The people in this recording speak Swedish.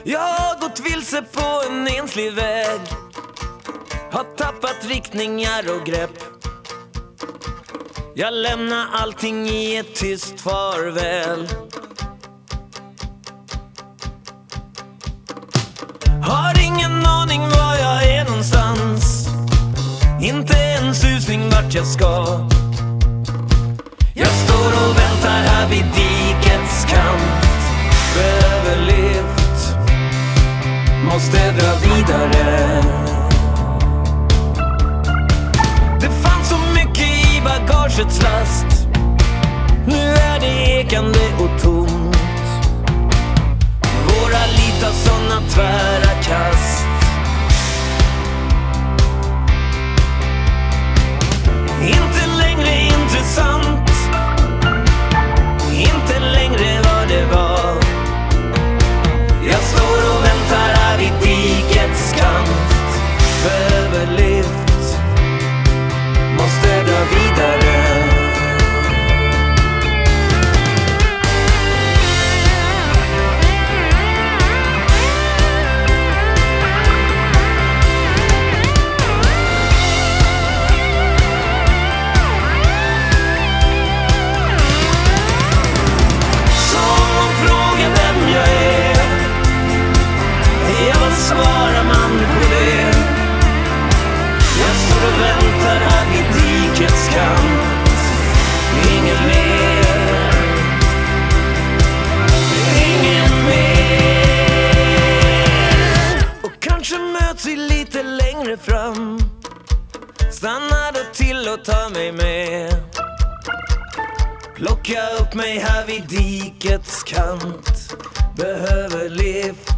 Jag har gått vilse på en enslig väg, har tappat riktningar och grepp. Jag lämnar allting i ett tyst farväl. Har ingen aning var jag är någonstans, inte en susning vart jag ska. Jag står och väntar här vid dikets kant, överlevt, måste dra vidare. Det fanns så mycket i bagagets last, nu är det ekande och tomt. Våra liv tar såna tvära kast. Inte längre intressant, inte längre vad det var. Jag står och väntar här vid dikets kant, överlevt, måste dra vidare. Svarar man på det? Jag står och väntar här vid dikets kant. Inget mer, inget mer. Och kanske möts vi lite längre fram. Stanna då till och ta mig med. Plocka upp mig här vid dikets kant. Behöver leva